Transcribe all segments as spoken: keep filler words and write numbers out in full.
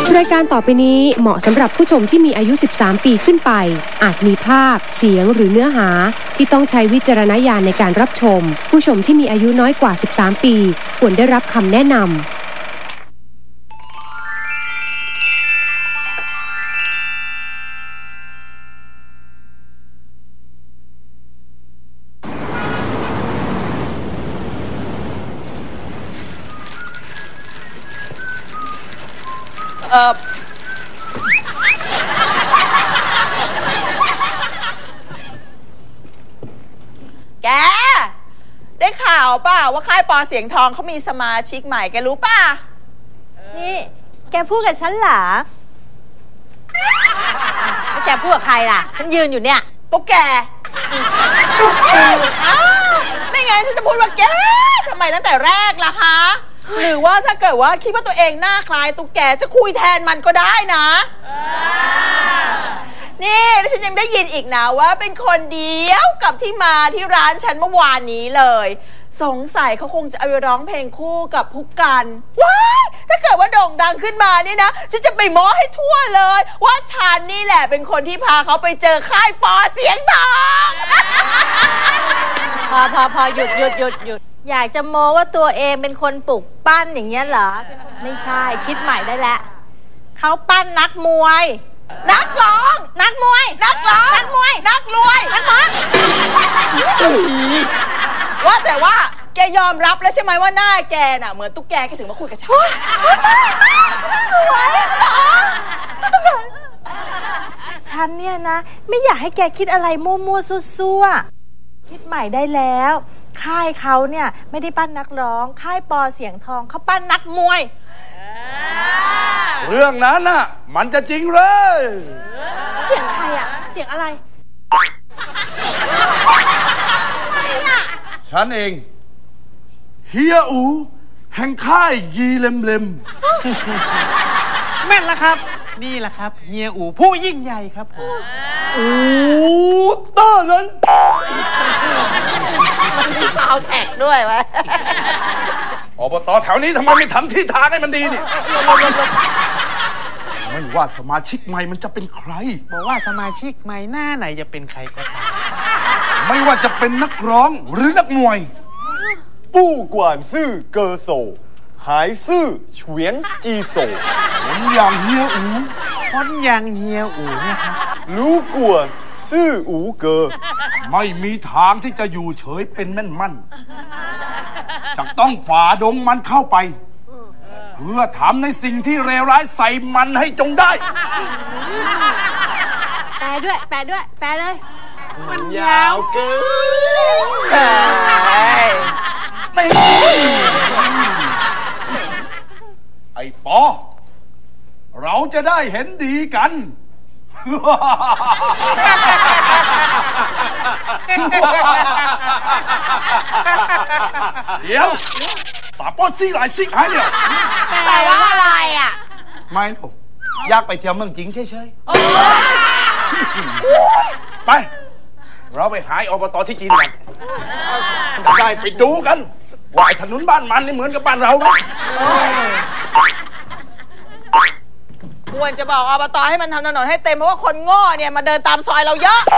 รายการต่อไปนี้เหมาะสำหรับผู้ชมที่มีอายุสิบสามปีขึ้นไปอาจมีภาพเสียงหรือเนื้อหาที่ต้องใช้วิจารณญาณในการรับชมผู้ชมที่มีอายุน้อยกว่าสิบสามปีควรได้รับคำแนะนำเออแกได้ข่าวป่ะว่าค่ายปอเสียงทองเขามีสมาชิกใหม่แกรู้ป่ะนี่แกพูดกับฉันเหรอแล้วแกพูดกับใครล่ะฉันยืนอยู่เนี่ยตุ๊กแกไม่งั้นฉันจะพูดว่าแกทำไมตั้งแต่แรกล่ะคะหรือว่าถ้าเกิดว่าคิดว่าตัวเองหน้าคล้ายตุ๊กแกจะคุยแทนมันก็ได้นะนี่ฉันยังได้ยินอีกนะว่าเป็นคนเดียวกับที่มาที่ร้านฉันเมื่อวานนี้เลยสงสัยเขาคงจะเอาไปร้องเพลงคู่กับพุกกันว้ายถ้าเกิดว่าโด่งดังขึ้นมานี่นะฉันจะไปม้อให้ทั่วเลยว่าฉันนี่แหละเป็นคนที่พาเขาไปเจอค่ายปอเสียงทองพอพอพอหยุดหยุดหยุดหยุดอยากจะโม้ว่าตัวเองเป็นคนปลุกปั้นอย่างเงี้ยเหรอไม่ใช่คิดใหม่ได้แล้วเขาปั้นนักมวยนักร้องนักมวยนักร้องนักมวยนักรวยนักร้องว่าแต่ว่าแกยอมรับแล้วใช่ไหมว่าหน้าแกน่ะเหมือนตุ๊กแกแกถึงมาคุยกับฉันสวยฉันเนี่ยนะไม่อยากให้แกคิดอะไรมั่วๆซั่วๆคิดใหม่ได้แล้วค่ายเขาเนี่ยไม่ได้ปั้นนักร้องค่ายปอเสียงทองเขาปั้นนักมวยเรื่องนั้นน่ะมันจะจริงเลยเสียงใครอ่ะเสียงอะไรฉันเองเฮียอูแห่งค่ายยีเลมเลมแม่นละครับนี่แหละครับเฮียอูผู้ยิ่งใหญ่ครับผมอูเตอร์นั้นมีซาวแท็กด้วยวะอบต.แถวนี้ทำไมไม่ทำที่ทางให้มันดีนี่ไม่ว่าสมาชิกใหม่มันจะเป็นใครบอกว่าสมาชิกใหม่หน้าไหนจะเป็นใครก็ตามไม่ว่าจะเป็นนักร้องหรือนักมวยผู้กวนซื่อเกอโซหายซื่อเฉวียนจีโซคนอย่างเฮียอูคนอย่างเฮียอูเนี่ยครับรู้กวนซื่ออูเกอไม่มีทางที่จะอยู่เฉยเป็นแม่นมั่นจะต้องฝ่าดงมันเข้าไปเพื่อทำในสิ่งที่เลวร้ายใส่มันให้จงได้แปลด้วยแปลด้วยแปลเลยมันยาวเกินไอ้ปอเราจะได้เห็นดีกันเดี๋ยวตาป้อนซี่หลายซี่หายเนี่ยแปลว่าอะไรอ่ะไม่หรอกอยากไปเที่ยวเมืองจริงเฉยๆไปเราไปหาอบต.ที่จีนกันได้ไปดูกันว่าถนนบ้านมันนี่เหมือนกับบ้านเราไหมควรจะบอกอบต.ให้มันทำถนนให้เต็มเพราะว่าคนโง่เนี่ยมาเดินตามซอยเราเยอะ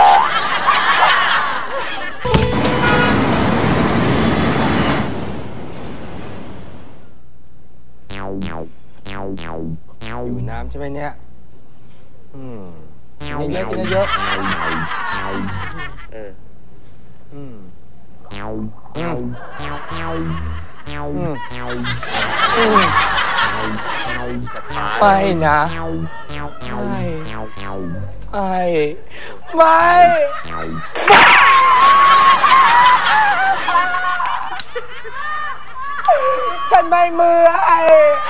อยู่น้ำใช่ไหมเนี่ยอืมกินเยอะกินเยอะเอออืมอืมอืมอืมไปนะไม่ไม่ไม่ฉันไม่มือไอ้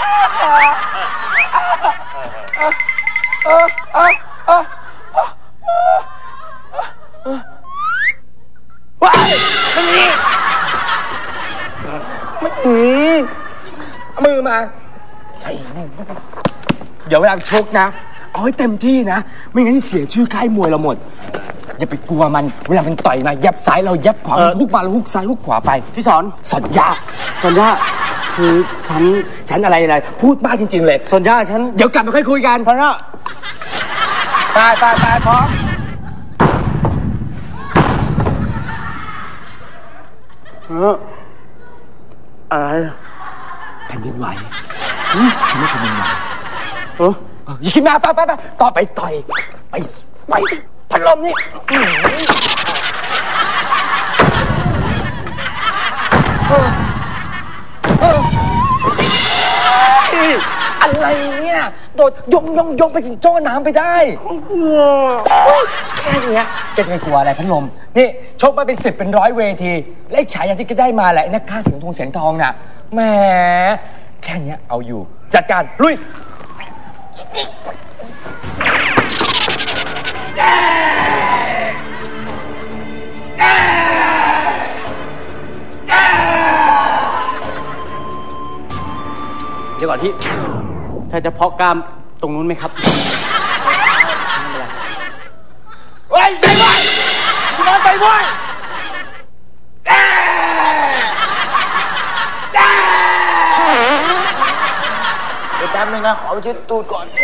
เออเออเออว้ายมันนี่มันอืมมือมาใส่เดี๋ยวเวลาชกนะเอาให้เต็มที่นะไม่งั้นเสียชื่อค่ายมวยเราหมดอย่าไปกลัวมันเวลามันต่อยมายับซ้ายเรายับขวาฮุกมาเราฮุกซ้ายฮุกขวาไปพี่สอนสอนยาสอนยาคือฉันฉันอะไรอะไรพูดมากจริงๆเลยส่วนย่าฉันเดี๋ยวกลับมาค่อยคุยกันพอแล้วไปไปไปพร้อมเอออะไรแผ่นดินไหวฉันไม่แผ่นดินไหวเอออย่าคิดมากไปไปไปต่อไปต่อยไปไปที่พัดลมนี่อะไรเนี่ยโดดยงยงยงไปถึงโจ้น้ำไปได้แค่เนี้ยแกจะไปกลัวอะไรพัดลมนี่ชกมาเป็นสิบเป็นร้อยเวทีและฉายาที่แกได้มาแหละนักฆ่าเสียงทองเสียงทองน่ะแหมแค่เนี้ยเอาอยู่จัดการลุยเดี๋ยวก่อนที่ถ้าจะเพาะกล้ามตรงนู้นไหมครับเฮ้ยใส่บอยคุณน้องใส่บอยเดี๋ยวแป๊บนึงนะขอไปเช็ดตูดก่อน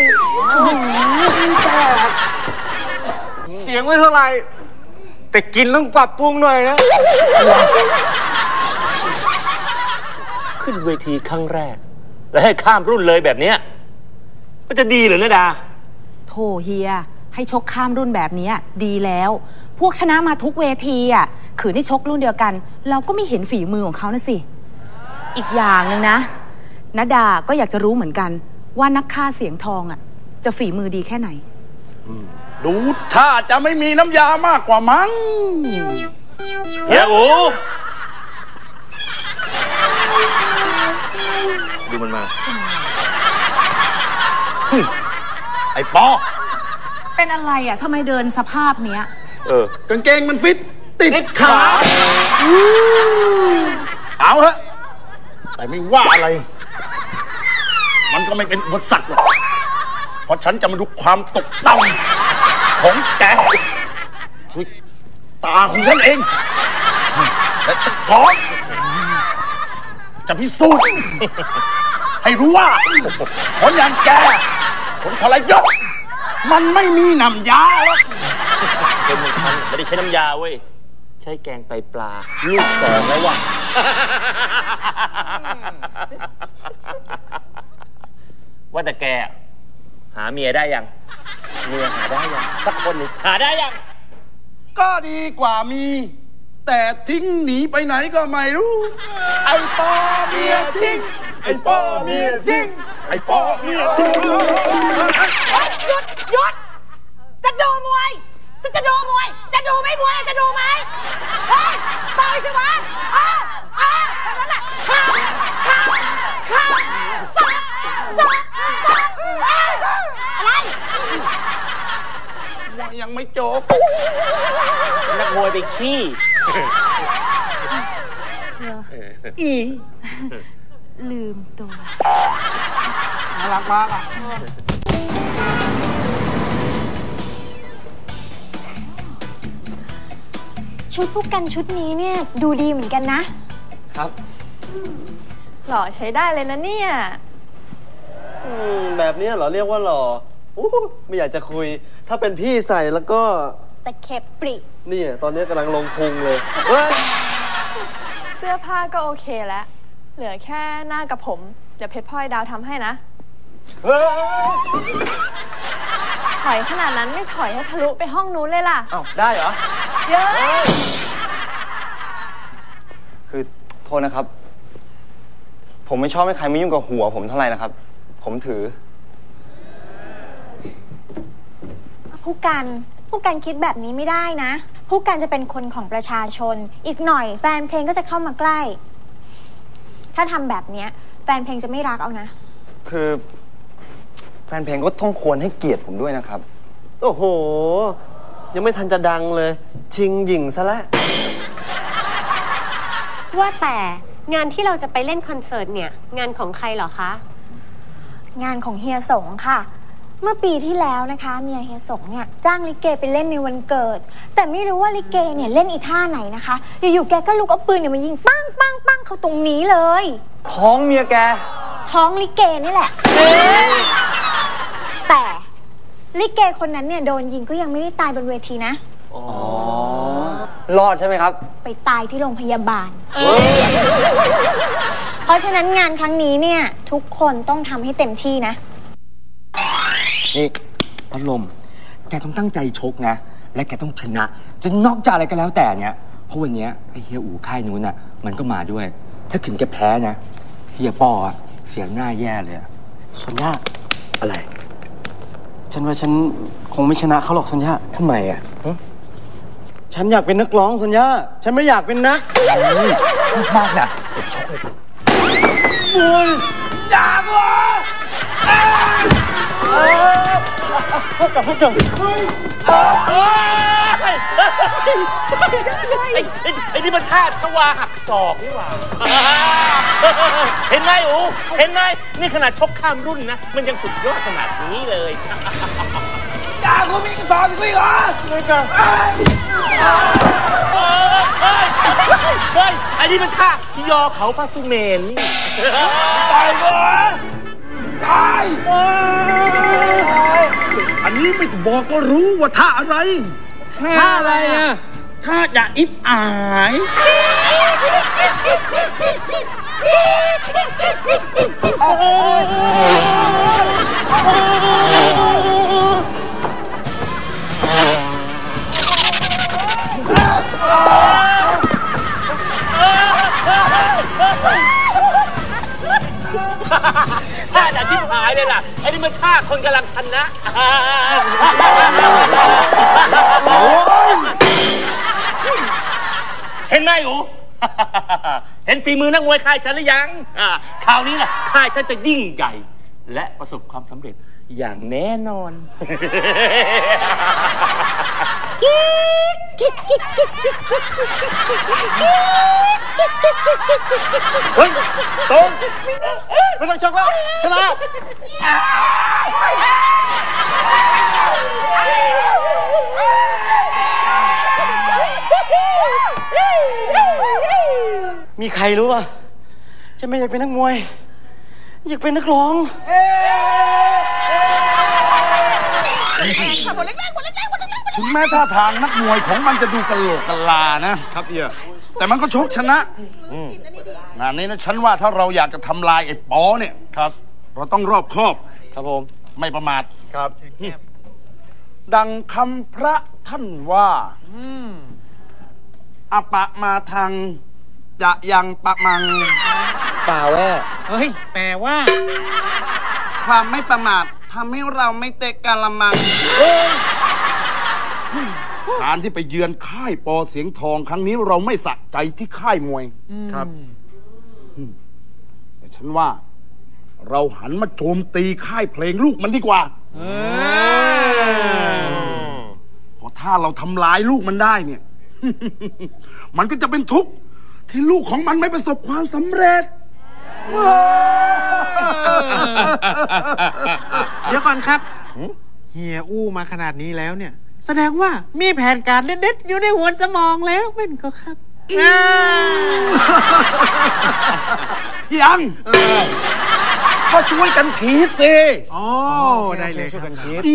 เสียงไม่เท่าไหร่แต่กินต้องปรับปรุงหน่อยนะขึ้นเวทีครั้งแรกแล้วให้ข้ามรุ่นเลยแบบเนี้ยมันจะดีหรือนะดาโธ่เฮียให้ชกข้ามรุ่นแบบนี้ดีแล้วพวกชนะมาทุกเวทีอ่ะขืนได้ชกรุ่นเดียวกันเราก็ไม่เห็นฝีมือของเขานะสิอีกอย่างหนึ่งนะณดาก็อยากจะรู้เหมือนกันว่านักฆ่าเสียงทองอ่ะจะฝีมือดีแค่ไหนดูถ้าจะไม่มีน้ำยามากกว่ามั้งเฮียอูดูมันมาไอ้ปอเป็นอะไรอ่ะทำไมเดินสภาพเนี้ยเออกางเกงมันฟิตติดขาเอาฮะแต่ไม่ว่าอะไรมันก็ไม่เป็นอุปสรรคหรอกเพราะฉันจะมาดูความตกต่ำของแกด้วยตาของฉันเองและฉันพร้อมจะพิสูจน์ให้รู้ว่าคนอย่างแกคนทรยศมันไม่มีน้ำยาหรอกคนอย่างฉันไม่ได้ใช้น้ำยาเว้ยใช้แกงไตปลาลูกสองแล้วว่ะว่าแต่แกหาเมียได้ยังเมียหาได้ยังสักคนหนึ่งหาได้ยังก็ดีกว่ามีแต่ทิ้งหนีไปไหนก็ไม่รู้ไอ้ปอเมียทิ้งไอ้ปอเมียทิ้งไอ้ปอเมียทิ้งหยุดหยุดจะดูมวยจะจะดูมวยจะดูไม่มวยจะดูไหมเฮ้ยต่อยสิวะอ้าวอ้าวแบบนั้นแหละข้ามข้ามข้ามสับสับสับอะไรยังไม่จบนักมวยไปขี้อีลืมตัวน่ารักมากอ่ะชุดพวกกันชุดนี้เนี่ยดูดีเหมือนกันนะครับหล่อใช้ได้เลยนะเนี่ยอืมแบบนี้เหรอเรียกว่าหล่อไม่อยากจะคุยถ้าเป็นพี่ใส่แล้วก็แต่เข็บปรินี่ตอนนี้กำลังลงพุงเลยเฮ้ยเสื้อผ้าก็โอเคแล้วเหลือแค่หน้ากับผมเดี๋ยวเพชรพลอยดาวทำให้นะถอยขนาดนั้นไม่ถอยให้ทะลุไปห้องนู้นเลยล่ะอ้าวได้เหรอเยอะคือโทษนะครับผมไม่ชอบให้ใครมายุ่งกับหัวผมเท่าไหร่นะครับผมถือผู้กันผู้กันคิดแบบนี้ไม่ได้นะผู้กันจะเป็นคนของประชาชนอีกหน่อยแฟนเพลงก็จะเข้ามาใกล้ถ้าทำแบบนี้แฟนเพลงจะไม่รักเอานะคือแฟนเพลงก็ต้องควรให้เกียรติผมด้วยนะครับโอ้โหยังไม่ทันจะดังเลยชิงหญิงซะแล้วว่าแต่งานที่เราจะไปเล่นคอนเสิร์ตเนี่ยงานของใครเหรอคะงานของเฮียสงค่ะเมื่อปีที่แล้วนะคะเมียเฮียสงเนี่ยจ้างลิเกไปเล่นในวันเกิดแต่ไม่รู้ว่าลิเกเนี่ยเล่นอีท่าไหนนะคะอยู่ๆแกก็ลุกเอาปืนเนี่ยมายิงปังปังปังเข้าตรงนี้เลยท้องเมียแกท้องลิเกนี่แหละแต่ลิเกคนนั้นเนี่ยโดนยิงก็ยังไม่ได้ตายบนเวทีนะอ๋อรอดใช่ไหมครับไปตายที่โรงพยาบาลเพราะฉะนั้นงานครั้งนี้เนี่ยทุกคนต้องทำให้เต็มที่นะนี่พัดลมแกต้องตั้งใจชกนะและแกต้องชนะจะนอกจากอะไรก็แล้วแต่เนี่ยเพราะวันนี้ไอ้เฮียอู๋ค่ายนู้นน่ะมันก็มาด้วยถ้าขืนแกแพ้นะเฮียป้ออะเสียหน้าแย่เลยสัญญาอะไรฉันว่าฉันคงไม่ชนะเขาหรอกสัญญาทำไมอ่ะฉันอยากเป็นนักร้องสัญญาฉันไม่อยากเป็นนักพูดมากนะเดี๋ยวชกเลยบุญด่ากูพูดกับพูดกับไอ้ไอ้ที่มันท่าชวาหักศอกนี่หว่าเห็นไหมอู๋เห็นไหมนี่ขนาดชกข้ามรุ่นนะมันยังสุดยอดขนาดนี้เลยด่ากูมีกระสอบกูอีกเหรอไม่กล้าเฮ้ยไอ้นี่มันท่าที่ยอเขาพระสุเมนนี่ตายกูตายอันนี้ไม่ต้องบอกก็รู้ว่าท่าอะไรท่าอะไรอ่ะท่าอย่าอิบอายท่าจะชิบหายเลยล่ะไอ้นี่มันท่าคนกำลังชนะเห็นไหมอู๋เห็นฝีมือนักมวยค่ายฉันหรือยังคราวนี้ล่ะค่ายฉันจะยิ่งใหญ่และประสบความสำเร็จอย่างแน่นอนเฮ้ยตรงไม่ต้องชักแล้วชนะมีใครรู้ป่ะฉันไม่อยากเป็นนักมวยอยากเป็นนักร้องถึงแม้ท่าทางนักมวยของมันจะดูกะโหลกกะลานะครับเฮียแต่มันก็ชกชนะงานนี้นะฉันว่าถ้าเราอยากจะทำลายไอ้ป๋อเนี่ยครับเราต้องรอบคอบครับผมไม่ประมาทครับดังคำพระท่านว่าอปะมาทางจะยังปะมังป่าแว่เฮ้ยแปลว่าความไม่ประมาททำให้เราไม่เตะกะละมังการที่ไปเยือนค่ายปอเสียงทองครั้งนี้เราไม่สะใจที่ค่ายมวยครับแต่ฉันว่าเราหันมาโจมตีค่ายเพลงลูกมันดีกว่าเพราะถ้าเราทำลายลูกมันได้เนี่ยมันก็จะเป็นทุกข์ที่ลูกของมันไม่ประสบความสำเร็จเดี๋ยวก่อนครับเฮียอู้มาขนาดนี้แล้วเนี่ยแสดงว่ามีแผนการเด็ดๆอยู่ในหัวสมองแล้วเป็นก็ครับยังก็ช่วยกันคิดสิอ๋อได้เลยช่วยกันคิด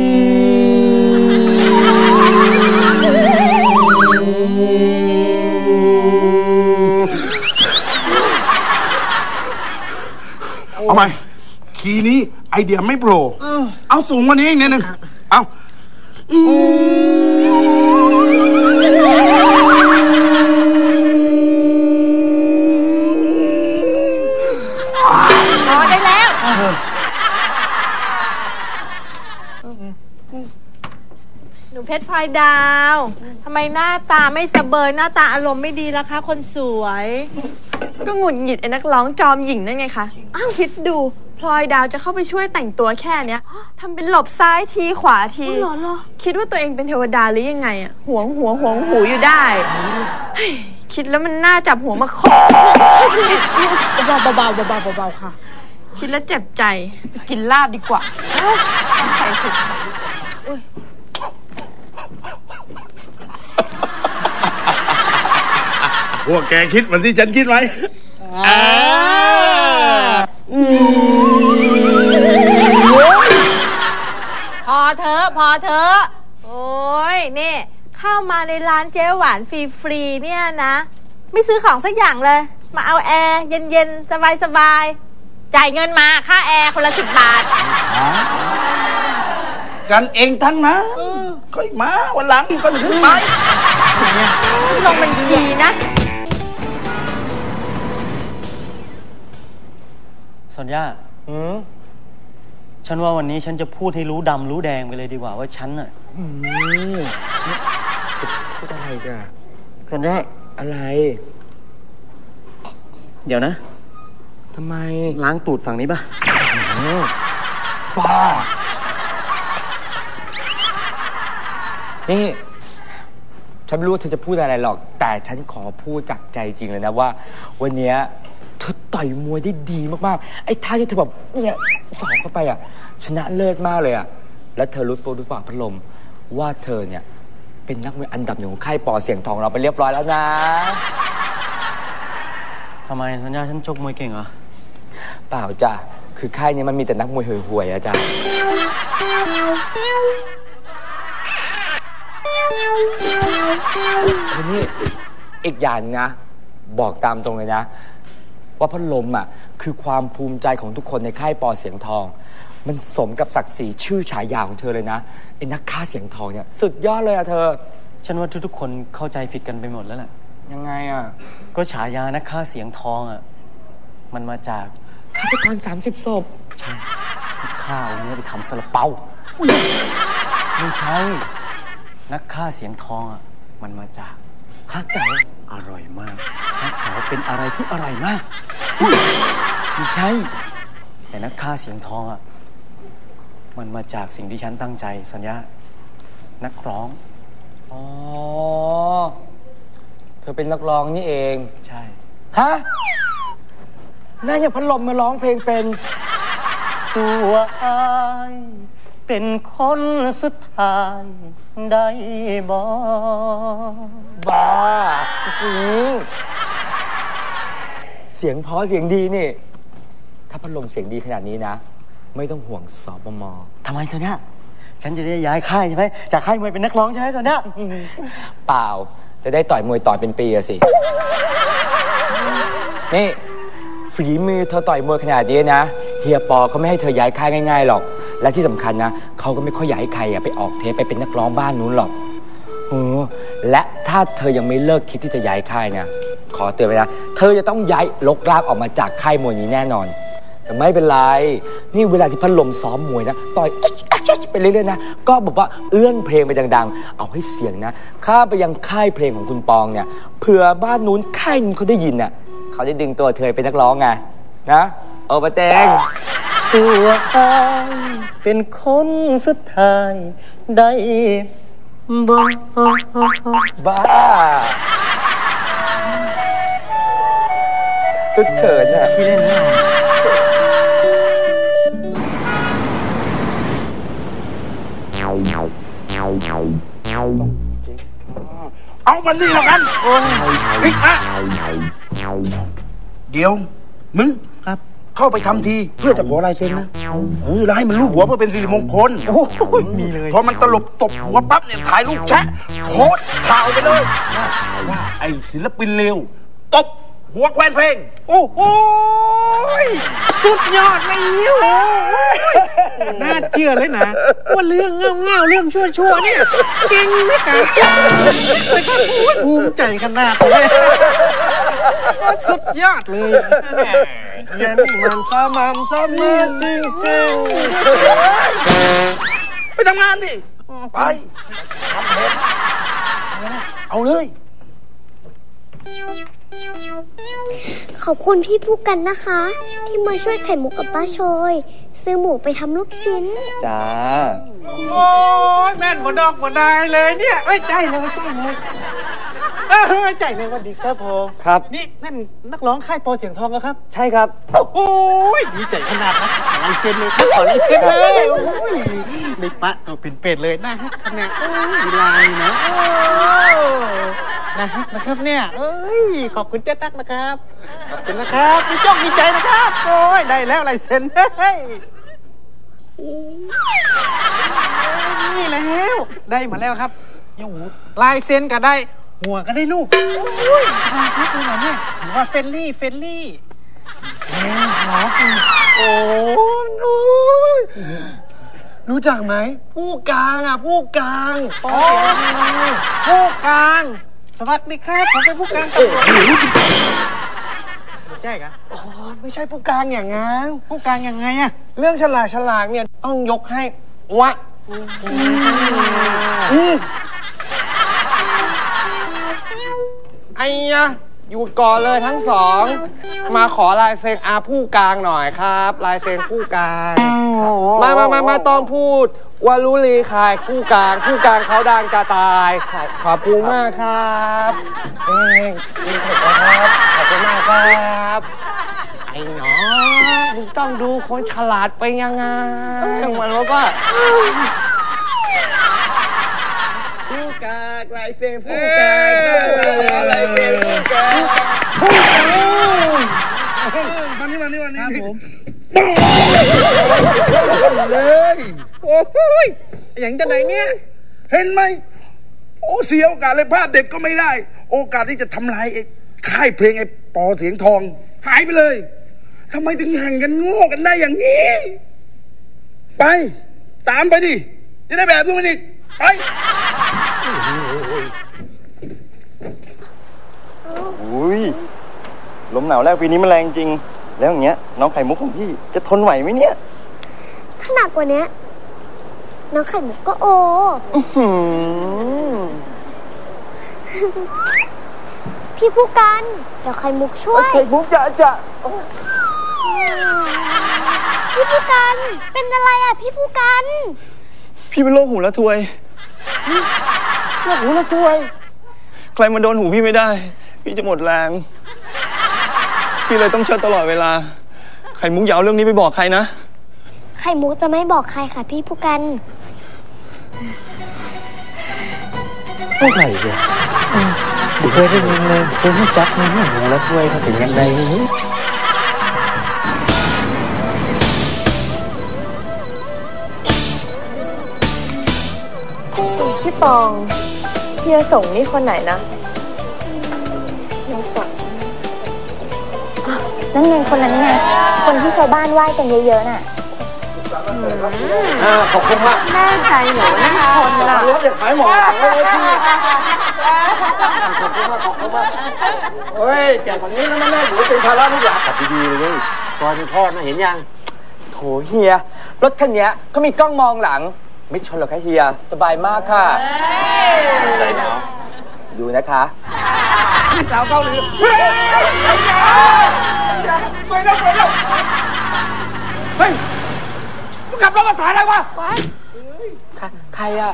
เอาไหมคีย์นี้ไอเดียไม่โปรเอาสูงกว่านี้อีกนิดนึงเอาพอได้แล้วหนูเพชรพลอยดาวทำไมหน้าตาไม่สะเบยหน้าตาอารมณ์ไม่ดีล่ะคะคนสวยก็หงุดหงิดไอ้นักร้องจอมหญิงนั่นไงคะคิดดูพลอยดาวจะเข้าไปช่วยแต่งตัวแค่เนี้ยทำเป็นหลบซ้ายทีขวาทีคิดว่าตัวเองเป็นเทวดาหรือยังไงอ่ะหวงหัวหวงหูอยู่ได้คิดแล้วมันน่าจับหัวมาขอเบาเบาเบาเบาเบาค่ะคิดแล้วเจ็บใจไปกินลาบดีกว่าใส่ถุงพวกแกคิดเหมือนที่ฉันคิดไหมพอเธอพอเธอโอ้ยนี่เข้ามาในร้านเจ๊หวานฟรีๆเนี่ยนะไม่ซื้อของสักอย่างเลยมาเอาแอร์เย็นๆสบายๆจ่ายเงินมาค่าแอร์คนละสิบบาทกันเองทั้งนั้นค่อยมาวันหลังก็ถึงไปฉันลงบัญชีนะสัญญาอืมฉันว่าวันนี้ฉันจะพูดให้รู้ดำรู้แดงไปเลยดีกว่าว่าฉันน่ะอืมพูดอะไรกันสัญญาอะไรเดี๋ยวนะทำไมล้างตูดฝั่งนี้ป่ะป้านี่ฉันไม่รู้ว่าเธอจะพูดอะไรหรอกแต่ฉันขอพูดจากใจจริงเลยนะว่าวันนี้เธอต่อยมวยได้ดีมากๆไอ้ท่าที่เธอแบบเนี่ยสอบเข้าไปอ่ะชนะเลิศมากเลยอ่ะแล้วเธอรู้ตัวหรือเปล่าพัดลมว่าเธอเนี่ยเป็นนักมวยอันดับหนึ่งของค่ายปอเสียงทองเราไปเรียบร้อยแล้วนะทำไมสัญญาฉันชกมวยเก่งเหรอเปล่าจ้ะคือค่ายนี้มันมีแต่นักมวยห่วยๆอะจ้ะทีนี้อีกอย่างนะบอกตามตรงเลยนะว่าพัดลมอ่ะคือความภูมิใจของทุกคนในค่ายปอเสียงทองมันสมกับศักดิ์ศรีชื่อฉายาของเธอเลยนะไอ้นักฆ่าเสียงทองเนี่ยสุดยอดเลยอะเธอฉันว่าทุกๆคนเข้าใจผิดกันไปหมดแล้วแหละยังไงอ่ะก็ฉายานักฆ่าเสียงทองอ่ะมันมาจากฆาตกรสามสิบศพใช่ฆ่าเอาเนื้อไปทำซาลาเปาไม่ใช่นักฆ่าเสียงทองอ่ะมันมาจากฮักเก๋าอร่อยมากฮักเก๋าเป็นอะไรที่อร่อยมากไม่ใช่แต่นักฆ่าเสียงทองอ่ะมันมาจากสิ่งที่ฉันตั้งใจสัญญานักร้องอ๋อเธอเป็นนักร้องนี่เองใช่ฮะน่าอย่างพัดลมมาร้องเพลงเป็นตัวอายเป็นคนสุดท้ายได้บ่บ้าเสียงเพราะเสียงดีนี่ถ้าพัดลมเสียงดีขนาดนี้นะไม่ต้องห่วงสปม. ทำไมสัญญาฉันจะได้ย้ายค่ายใช่ไหมจากค่ายมวยเป็นนักร้องใช่ไหมสัญญาเปล่าจะได้ต่อยมวยต่อยเป็นปีอะสินี่ฝีมือเธอต่อยมวยขนาดนี้นะเฮียปอเขาไม่ให้เธอย้ายค่ายง่ายๆหรอกและที่สำคัญนะเขาก็ไม่ค่อยอยากให้ใครอะไปออกเทปไปเป็นนักร้องบ้านนู้นหรอกเออและถ้าเธอยังไม่เลิกคิดที่จะย้ายค่ายนะขอเตือนไว้นะเธอจะต้องย้ายลกลากออกมาจากค่ายมวยนี้แน่นอนแต่ไม่เป็นไรนี่เวลาที่พัดลมซ้อมมวยนะต่อยไปเรื่อยๆนะก็บอกว่าเอื้อนเพลงไปดังๆเอาให้เสียงนะข้าไปยังค่ายเพลงของคุณปองเนี่ยเผื่อบ้านนู้นค่ายนู้นเขาได้ยินน่ะเขาได้ดึงตัวเธอเป็นนักร้องไงนะโอปะเตงตัวอ้ายเป็นคนสุดท้ายได้บ่บ้าตุ๊ดเขินอ่ะที่เล่นน่ะเอามันนี่แล้วกันนี่อะเดี๋ยวมึงครับเข้าไปทำทีเพื่อจะขอลายเซ็นนะเออแล้วให้มันรูปหัวเพื่อเป็นสิริมงคลโอ้ยมีเลยพอมันตลบตบหัวปั๊บเนี่ยถ่ายรูปแชะโพสข่าวไปเลยว่าไอ้ศิลปินเลวตบหัวแควนเพลงโอ้โหสุดยอดเลยโอ้น่าเชื่อเลยนะว่าเรื่องเง่าๆเรื่องชั่วๆเนี่ยเก่งไม่กล้าเลยครับภูมิใจขนาดเลยสุดยอดเลยยันมันสม่ำเสมอจริงๆไปทำงานดิไปทำเพลงเอาเลยขอบคุณพี่ผู้กันนะคะที่มาช่วยไข่มุกกับป้าโชยซื้อหมูไปทำลูกชิ้นจ้าโอ้ยแม่นหมดดอกหมดได้เลยเนี่ยเอ้ยใจเลยใจเลยใจเลยวันดีครับผมครับนี่นั่นนักร้องค่ายปอเสียงทองครับใช่ครับโอ้ยดีใจขนาดนั้นขอลายเซ็นเลยครับขอลายเซ็นเลยโอ้ยในปะตัวเป็นเป็ดเลยนะฮะขนาดโอ้ยลายนะโอ้นะฮะนะครับเนี่ยเอ้ยขอบคุณเจ๊ตั๊กนะครับขอบคุณนะครับดีจ้องดีใจนะครับโอ้ยได้แล้วลายเซ็นเฮ้ยนี่แล้วได้มาแล้วครับยังหูลายเซ็นก็ได้หัวก็ได้ลูกโอ้ยขนาดนี้เลยเนี่ยถือว่าเฟรนลี่เฟรนลี่เอ็งหอมโอ้ยรู้จักไหมผู้กลางอ่ะผู้กลางปอเสียงทองผู้กลางสวัสดีครับผมเป็นผู้กลางตำรวจใช่ครับอ๋อไม่ใช่ผู้กลางอย่างงั้นผู้กลางยังไงอะเรื่องฉลาดฉลาดเนี่ยต้องยกให้วะอืมไอ้ยะหยุดก่อนเลยทั้งสองมาขอลายเซ็นอาผู้กลางหน่อยครับลายเซ็นผู้กลางมามามามาต้องพูดว่ารู้ลีคายผู้กลางผู้กลางเขาดังกระตายขอบคุณมากครับเอ้ยมีขอบคุณครับขอบคุณมากครับไอ้หนอมึงต้องดูคนฉลาดไปยังไงมันแล้วก็ผู้กลางลายเซ็นผู้กลางลายเซ็นผู้กลางผู้กลางมานี่มานี่มานี่ครับผมเลยโอ้ยอย่างจะไหนเนี่ยเห็นไหมโอ้เสียโอกาสเลยภาพเด็ดก็ไม่ได้โอกาสที่จะทำลายไอ้ค่ายเพลงไอ้ปอเสียงทองหายไปเลยทำไมถึงแห่งกันโง่กันได้อย่างนี้ไปตามไปดิจะได้แบบนู้นอีกไปอุ้ยลมหนาวแรกปีนี้มันแรงจริงแล้วอย่างเงี้ยน้องไข่มุกของพี่จะทนไหวไหมเนี่ยถ้าหนักกว่านี้น้องไข่มุกก็โอพี่ผู้กันเดี๋ยวไข่มุกช่วยไข่มุกจะจะพี่ผู้กันเป็นอะไรอ่ะพี่ผู้กันพี่เป็นโรคหูละทวยโรคหูละทวยใครมาโดนหูพี่ไม่ได้พี่จะหมดแรงพี่เลยต้องเชิดตลอดเวลาไข่มุกอย่าเอาเรื่องนี้ไปบอกใครนะไข่มุกจะไม่บอกใครค่ะพี่ผู้กันผู้ใครเนี่ยดูเคยได้ยินเลยเคยรู้จักไหมหูละทวยเขาเป็นยังไงพี่ปองเฮียส่งนี่คนไหนนะเฮียส่งนั่นไงคนนั้นไงคนที่ชาวบ้านไหว้กันเยอะๆน่ะขอบคุณมากแน่ใจเหรอว่าคนละรถอย่าขายหมอขายรถที่ขอบคุณมากขอบคุณมากเฮ้ยแกแบบนี้แล้วมันน่าอยู่เป็นภาระทุกอย่างขับดีๆเลยซอยมันแคบนะเห็นยังโถเฮียรถคันนี้เขามีกล้องมองหลังไม่ชนหรอกค่ะเฮียสบายมากค่ะใจหนาวดูนะคะพี่สาวเกาหลีไปแล้วไปแล้วเฮ้ยมึงขับรถภาษาอะไรวะใครอะ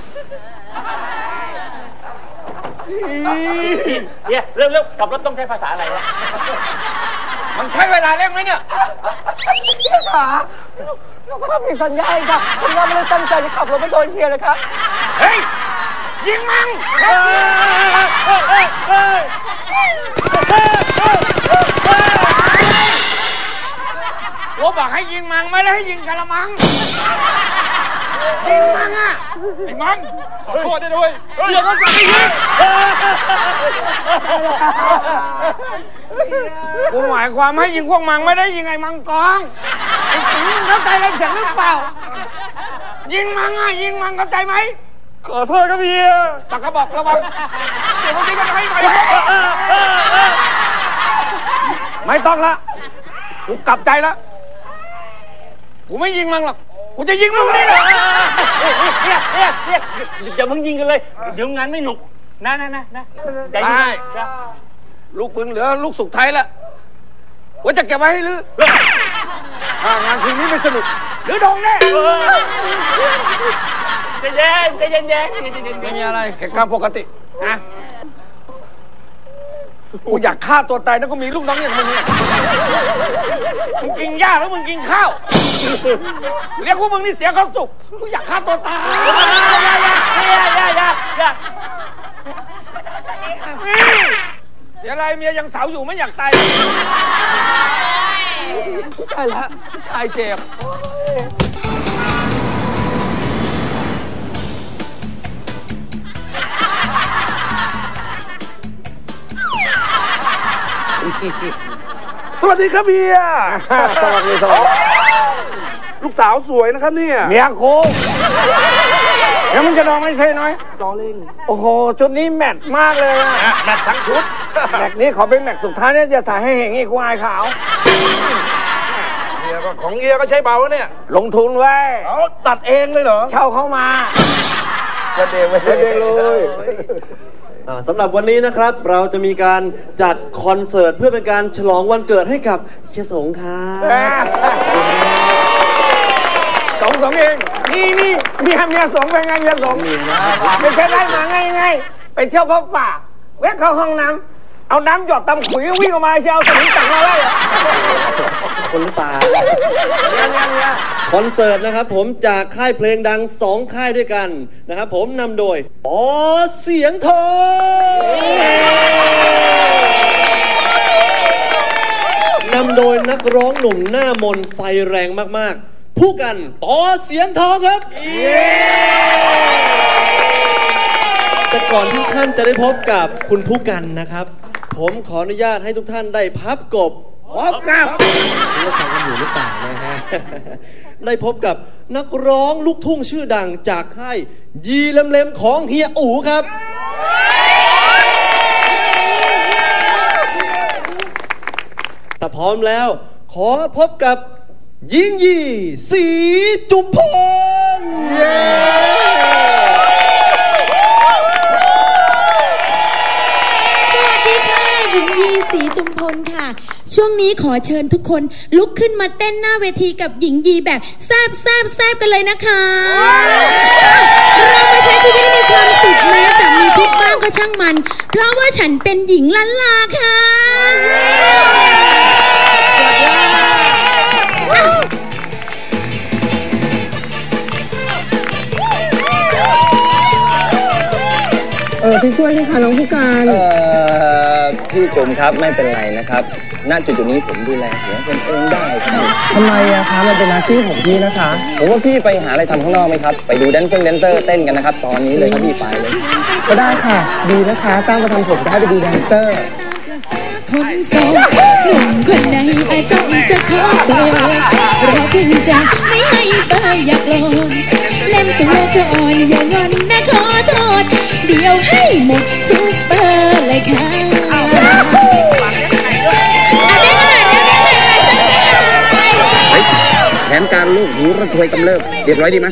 เนี่ยเร็วเร็วขับรถต้องใช้ภาษาอะไรวะมันใช้เวลาเร่งไหมเนี่ยพี่ขาเราก็ต้องมีสัญญาอีกครับสัญญาไม่ได้ตั้งใจจะขับรถไม่โดนเฮียเลยครับเฮ้ยยิงมันผมบอกให้ยิงมังไม่ได้ให้ยิงกะละมังยิงมังอ่ะไอ้มังขอโทษได้ด้วยเดี๋ยวก็จะไปยิงกูหมายความให้ยิงพวกมังไม่ได้ยิงไอ้มังกรไอ้สิงเข้าใจอะไรเสียงหรือเปล่ายิงมังอ่ะยิงมังเข้าใจไหมขอโทษครับพี่ปากกระบอกระวังเดี๋ยววันนี้ก็จะให้ไปไม่ต้องละกูกลับใจแล้วกูไม่ยิงมังหรอกกูจะยิงมึงนี่แหละเนี่ยเนี่ยเนี่ยอย่ามึงยิงกันเลยเดี๋ยวงานไม่หนุกนะนะนะนะได้ลูกมึงเหลือลูกสุดท้ายแล้วว่าจะเก็บไว้ให้ลือถ้างานคืนนี้ไม่สนุกหรือดองแน่ใจเย็นใจเย็นเย็นใจเย็นไม่มีอะไรเหตุการณ์ปกตินะกูอยากฆ่าตัวตายแล้วก็มีลูกน้องอย่างมึงเนี่ยมึงกินหญ้าแล้วมึงกินข้าวเรียกพวกมึงนี่เสียความสุขกูอยากฆ่าตัวตายอย่าอย่าอย่าอย่าเสียอะไรเมียยังสาวอยู่ไม่อยากตายใช่แล้วชายเจ็บสวัสดีครับเมียสวัสดีครับลูกสาวสวยนะครับเนี่ยเมียโค้งแล้วมันจะนอนไม่ใช่น้อยรอเล่นโอ้โหชุดนี้แมทมากเลยอะแมททั้งชุดแมทนี้ขอเป็นแมทสุดท้ายเนี่ยจะใส่ให้เห็นอีกควายขาวเมียก็ของเมียก็ใช้เบาเนี่ยลงทุนไว้ตัดเองเลยเหรอเช่าเข้ามาก็เดงไปเลยสำหรับวันนี้นะครับเราจะมีการจัดคอนเสิร์ตเพื่อเป็นการฉลองวันเกิดให้กับเชียสงครับสองสองเองนี่นี่เมียเมียสองเป็นไงเมียสองไม่ใช่ได้มาไงไงไปเที่ยวพบป่าแวะเข้าห้องน้ำเอาน้ำหยดตำขุยวิ่งออกมาเชียวสนิมตักมาไล่คนหรือเปล่าคอนเสิร์ตนะครับผมจากค่ายเพลงดังสองค่ายด้วยกันนะครับผมนำโดยอ๋อเสียงทองนำโดยนักร้องหนุ่มหน้ามนไฟแรงมากๆผู้กันต่อเสียงทองครับแต่ก่อนที่ท่านจะได้พบกับคุณผู้กันนะครับผมขออนุญาตให้ทุกท่านได้พับกบพบกับรู้ว่าฟังกันอยู่หรือเปล่านะฮะได้พบกับนักร้องลูกทุ่งชื่อดังจากค่ายยีเล็มๆของเฮียอู๋ครับแต่พร้อมแล้วขอพบกับหญิงยีศรีจุมพลหญิงยีศรีจุมพลค่ะช่วงนี้ขอเชิญทุกคนลุกขึ้นมาเต้นหน้าเวทีกับหญิงยีแบบแซบแซบแซบกันเลยนะคะเรามาใช้ชีวิตให้มีความสุขแม้จะมีทุกข์บ้างก็ช่างมันเพราะว่าฉันเป็นหญิงล้านลาค่ะเออพี่ช่วยค่ะน้องผู้การเออพี่จุ๋มครับไม่เป็นไรนะครับณจุดจุดนี้ผมดูแลหัวคนเองได้ครับทำไมอะคะมันเป็นหน้าที่ของพี่นะคะผมว่าพี่ไปหาอะไรทำข้างนอกไหมครับไปดูแดนเซอร์แดนเซอร์เต้นกันนะครับตอนนี้เลยครับพี่ไปเลยก็ได้ค่ะดีนะคะจ้างมาทำผมได้ไปดูแดนเซอร์คนโสดหนุ่มคนใดอาจจ้องจะขอเบอร์เราเพิ่งจะไม่ให้เบอร์อยากลองเล่มตัวก็อ่อนอย่างงอนนะขอโทษเดี๋ยวให้หมดทุกเบอร์เลยค่ะแผนการลูกหูระทวยกำเริบเรียบร้อยดีไหม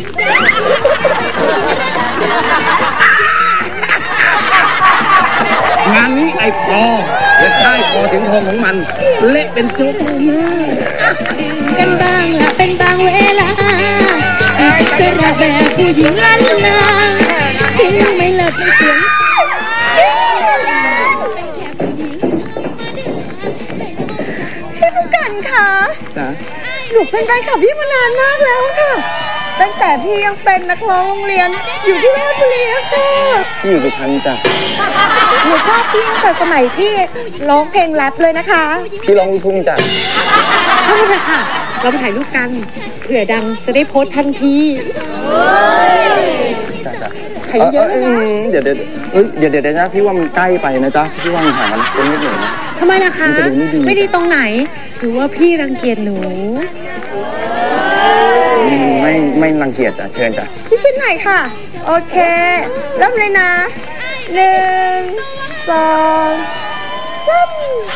งานนี้ไอ้คอจะใช่คอเสียงทองของมันเละเป็นจุกเลยกันบ้างละเป็นบางเวลาสระแบบผู้หญิงล้านลาถึงไม่เลิกไม่เสียงพี่ผู้กันคะหนูเป็นแฟนคลับพี่มานานมากแล้วค่ะตั้งแต่พี่ยังเป็นนักร้องโรงเรียนอยู่ที่ราชบุรีค่ะพี่อยู่สุพรรณจ้ะหนูชอบพี่ตั้งแต่สมัยพี่ร้องเพลงแรปเลยนะคะพี่ร้องลูกทุ่งจ้ะใช่เลยค่ะเราไปถ่ายรูปกันเผื่อดังจะได้โพสทันทีถ่ายเยอะๆเดี๋ยวเดี๋ยวเดี๋ยวเดี๋ยวนะพี่ว่ามันใกล้ไปนะจ๊ะพี่ว่ามันห่างกันเป็นนิดหนึ่งนะทำไมล่ะคะไม่ดีตรงไหนคือว่าพี่รังเกียจหนูไม่ไม่รังเกียจจ้ะเชิญจ้ะชิ้นๆไหนค่ะโอเคเริ่มเลยนะหนึ่งสองสาม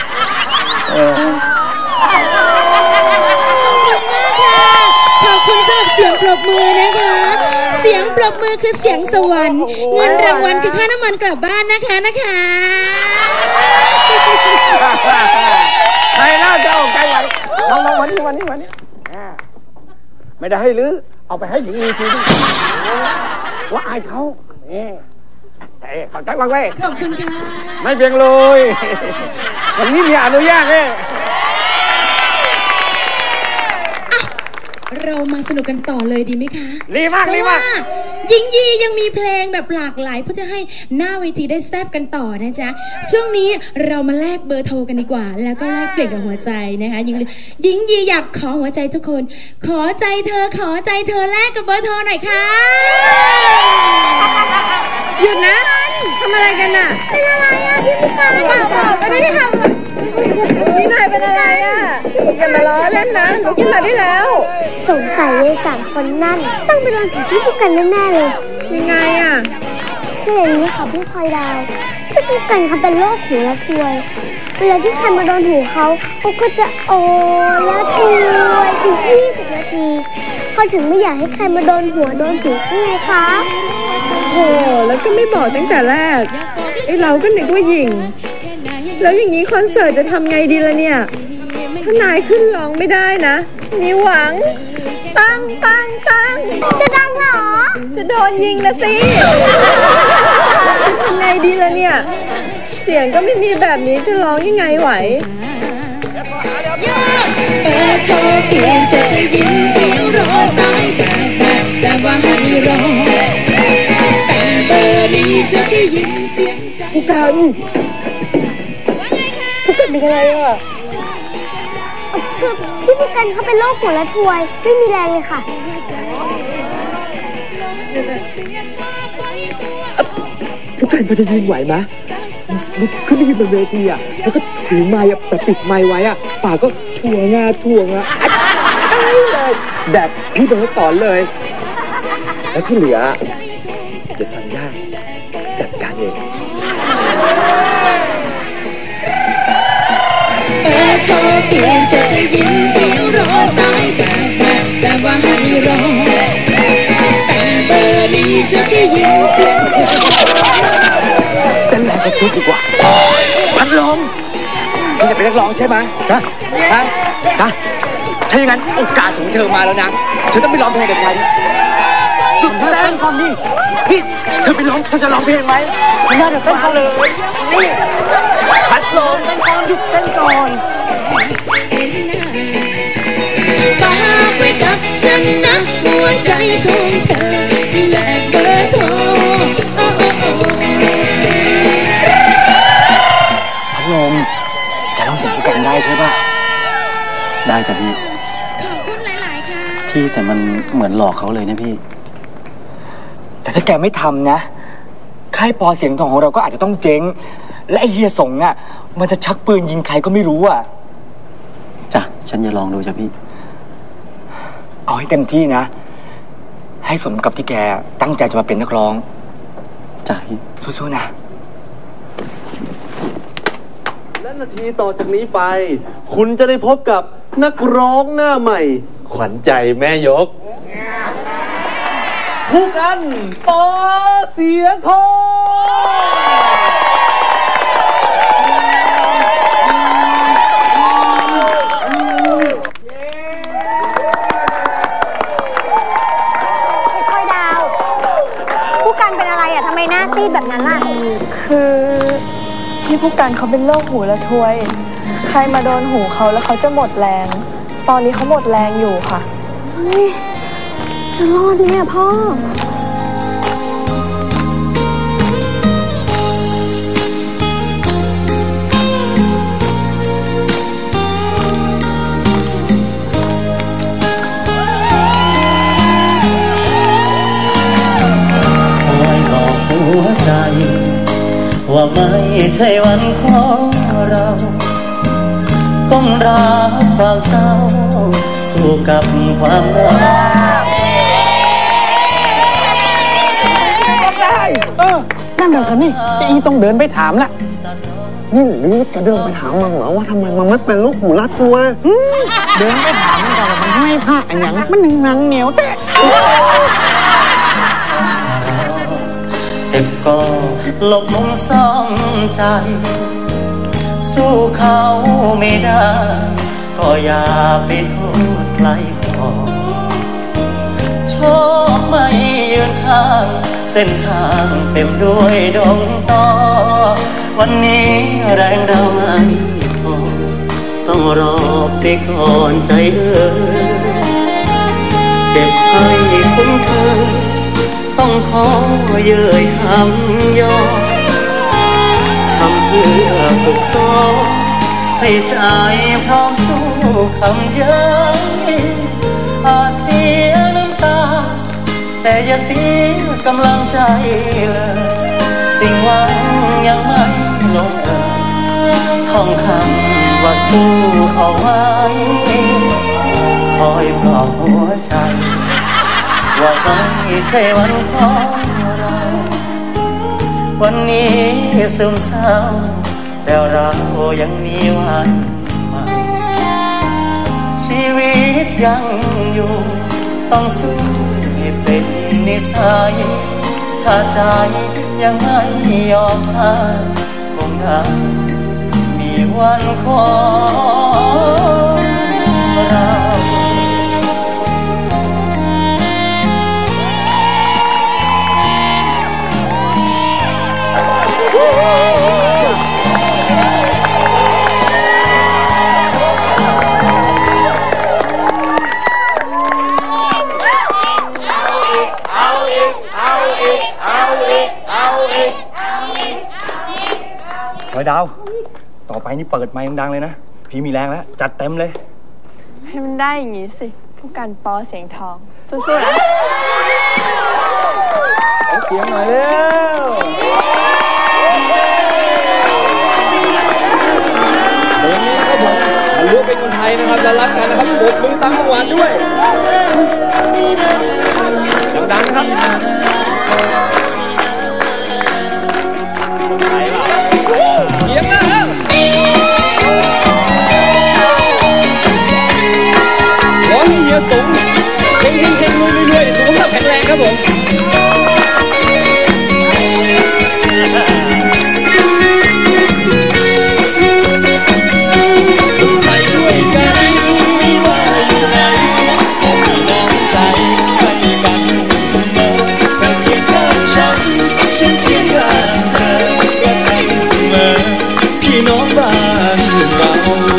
ขอบคุณสำหรับเสียงปรบมือนะคะเสียงปรบมือคือเสียงสวรรค์เงินรางวัลคือค่าน้ำมันกลับบ้านนะคะนะคะใครน่าจะเอาใจไหวน้องๆวันนี้วันนี้วันนี้ไม่ได้ให้ลื้อเอาไปให้หญิงลีทีดิว่าอายเขาแต่ขอบใจมากเว้ยขอบคุณค่ะไม่เพียงเลยอย่างนี้มีอนุญาตเลยเรามาสนุกกันต่อเลยดีไหมคะดีมากดีมากหญิงยียังมีเพลงแบบหลากหลายเพื่อจะให้หน้าเวทีได้แซบกันต่อนะจ๊ะช่วงนี้เรามาแลกเบอร์โทรกันดีกว่าแล้วก็แลกเปลี่ยนกับหัวใจนะคะหญิงหญิงยีอยากขอหัวใจทุกคนขอใจเธอขอใจเธอแลกกับเบอร์โทรหน่อยค่ะหยุดนะทำอะไรกันน่ะเป็นอะไรอ่ะพี่ผู้การเปล่าเปล่าไม่ได้ทำนี่นายเป็นอะไรอ่ะอย่ามาล้อเล่นนะหนูขึ้นมาได้แล้วสงสัยเลยสามคนนั่นต้องไปโดนผีที่ผู้กันแน่ๆเลยยังไงอ่ะคืออย่างนี้ค่ะพี่พลอยดาวพี่ผู้กันเขาเป็นโรคหูและทวยเวลาที่ใครมาโดนหูเขาเขาก็จะโอและทวยอีกยี่สิบนาทีเขาถึงไม่อยากให้ใครมาโดนหัวโดนหูไงคะโอ้แล้วก็ไม่บอกตั้งแต่แรกไอ้เราก็นึกว่าหญิงแล้วอย่างนี้คอนเสิร์ตจะทำไงดีล่ะเนี่ยถ้านายขึ้นร้องไม่ได้นะมีหวังตั้งตั้งตั้งจะดังเหรอจะโดนยิงนะสิจะทำไงดีล่ะเนี่ยเสียงก็ไม่มีแบบนี้จะร้องยังไงไหวเปิดโทรเปลี่ยนจะได้ยินเสียงรอสายแบบแบบแต่ว่าให้รอแต่เบอร์นี้จะได้ยินเสียงใจผู้กันผู้กันเป็นอะไรอ่ะคือพี่ผู้กันเขาเป็นโรคหัวและทวยไม่มีแรงเลยค่ะผู้กันพอจะยืนไหวไหมขึ้นไปยืนบนเวทีอ่ะแล้วก็ถือไม้แบบปิดไม้ไว้อ่ะปากก็ถ่วงอ่ะถ่วงอ่ะใช่เลยแบบพี่เบิร์ดสอนเลยแล้วที่เหลือจะสัญญาจัดการเองเปิดโทรเปลี่ยนจะได้ยินเสียงรอสายแบบแบบแต่ว่าให้รอแต่เบอร์นี้จะได้ยินเสียงใจเต้นแรงก็พูดดีกว่าพัดลมคุณจะเป็นนักร้องใช่ไหมจ้ะฮะจ้ะถ้าอย่างนั้นโอกาสของเธอมาแล้วนะเธอต้องไปร้องเพลงกับฉันหยุดเต้นก่อนนี่พี่เธอไปร้องเธอจะร้องเพลงไหมไม่น่าจะเต้นกันเลยนี่พัดลมเต้นก่อนหยุดเต้นก่อนฝากไว้กับฉันนะหัวใจของเธอแลกเบอร์โทรพัดลมแกร้องเสียงผู้กันได้ใช่ป่ะได้จ้ะพี่ขอบคุณหลายๆค่ะพี่แต่มันเหมือนหลอกเขาเลยนะพี่แต่ถ้าแกไม่ทำนะค่ายปอเสียงทองของเราก็อาจจะต้องเจ๊งและไอเฮียสงอ่ะมันจะชักปืนยิงใครก็ไม่รู้อ่ะจ้ะฉันจะลองดูจ้ะพี่เอาให้เต็มที่นะให้สมกับที่แกตั้งใจจะมาเป็นนักร้องจ้ะพี่สู้ๆนะและนาทีต่อจากนี้ไปคุณจะได้พบกับนักร้องหน้าใหม่ขวัญใจแม่ยกผู้กันปอเสียงทองซีดแบบนั้นล่ะคือพี่ผู้กันเขาเป็นโรคหูและทวยใครมาโดนหูเขาแล้วเขาจะหมดแรงตอนนี้เขาหมดแรงอยู่ค่ะจะรอดไหมอะพ่อหัวใจว่าไม่ใช่วันของเราก้มรับความเศร้าสู้กับความรักได้เออนั่นเดี๋ยวกันนี่จะอีต้องเดินไปถามละนี่หรือจะเดินไปถามมันเหรอว่าทำไมมันมัดเป็นลูกหูละตัวเดินไปถามมันก่อนมันไม่พลาดอันยังมันหนึ่งนังเหนียวแต่เจ็บก็หลบมุมซ่อมใจสู้เขาไม่ได้ก็อย่าไปโทษใครพอชอบไม่ยืนข้างเส้นทางเต็มด้วยดงตอวันนี้แรงเราไม่พอต้องรอไปก่อนใจเอ่ยเจ็บให้คุ้นเคยต้องขอเย้ยคำยอมทำเพื่อฝึกซ้อมให้ใจพร้อมสู้คำเย้ยอาจเสียน้ำตาแต่อย่าเสียกำลังใจเลยสิ่งหวังยังไม่ลงเอยท่องคำว่าสู้เอาไว้คอยปลอบหัวใจว่าไม่ใช่วันของเราวันนี้ซึมเศร้าแต่เรายังมีวันใหม่ชีวิตยังอยู่ต้องสู้ให้เป็นนิสัยถ้าใจยังไม่ยอมให้คงได้มีวันของเราร้อยดาวต่อไปนี่เปิดไมค์ดังๆเลยนะพี่มีแรงแล้วจัดเต็มเลยให้มันได้อย่างงี้สิผู้การปอเสียงทองสู้ๆนะขอเสียงหน่อยเร็วเพลงนี้ครับผมถ้ารู้เป็นคนไทยนะครับจะรักกันนะครับปรบมือตามจังหวะด้วยดังๆนะครับเสียงแล้วขอให้เฮียสมเฮงเฮงเฮงรวยรวยสุขภาพแข็งแรงครับผมไปด้วยกันไม่ว่าอยู่ไหนมีน้ำใจให้กันเสมอเธอเคียงข้างฉันฉันเคียงข้างเธอรักกันเสมอพี่น้องบ้านเรา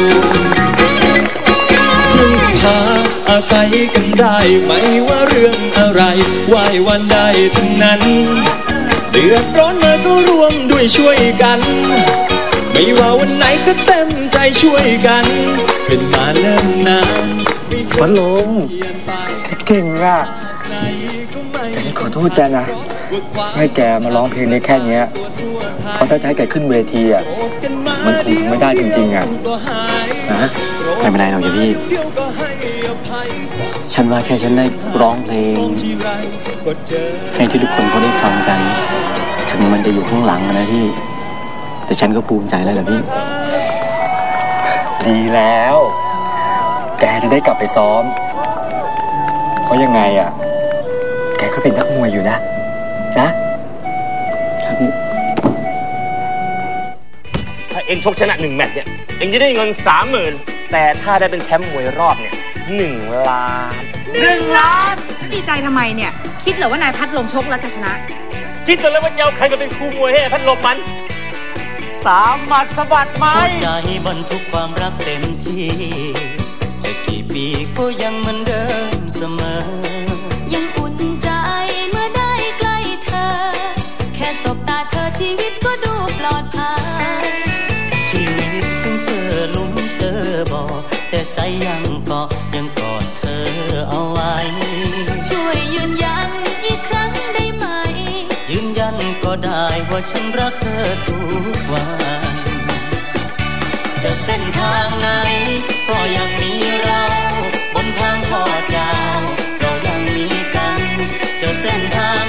พึ่งพาอาศัยกันได้ไม่ว่าเรื่องอะไรไหววันใดทั้งนั้นเดือดร้อนมาก็ร่วมด้วยช่วยกันไม่ว่าวันไหนก็เต็มใจช่วยกันเป็นมาเนิ่นนานวันลงเก่งอ่ะแต่ฉันขอโทษแกนะให้แกมาร้องเพลงนี้แค่นี้เพราะถ้าจะให้แกขึ้นเวทีอ่ะมันคงทำไม่ได้จริงๆอ่ะนะไม่เป็นไรหรอกจ้ะพี่ฉันว่าแค่ฉันได้ร้องเพลงให้ที่ทุกคนเขาได้ฟังกันถึงมันจะอยู่ข้างหลังนะพี่แต่ฉันก็ภูมิใจแล้วแหละพี่ดีแล้วแกจะได้กลับไปซ้อมเพราะยังไงอ่ะแกก็เป็นนักมวยอยู่นะนะครับพี่ถ้าเองชกชนะหนึ่งแมตช์เนี่ยเองจะได้เงินสามหมื่นแต่ถ้าได้เป็นแชมป์มวยรอบเนี่ยหนึ่งล้านหนึ่งล้านดีใจทำไมเนี่ยคิดเหรอว่านายพัดลมชกแล้วจะชนะคิดตัวแล้วว่าจะเอาใครมาเป็นครูมวยให้พัดลมมันสามหมัดสะบัดไม้หัวใจบรรทุกความรักเต็มที่จะกี่ปีก็ยังเหมือนเดิมเสมอยังอุ่นใจเมื่อได้ใกล้เธอแค่สบตาเธอชีวิตก็ดูปลอดภัยชีวิตถึงเจอหลุมเจอบ่อแต่ใจยังเกาะยังกอดเธอเอาไว้ช่วยยืนยันอีกครั้งได้ไหมยืนยันก็ได้ว่าฉันรักเธอทุกวันจะเส้นทางไหนก็ยังมีเราบนทางทอดยาวเรายังมีกันจะเส้นทาง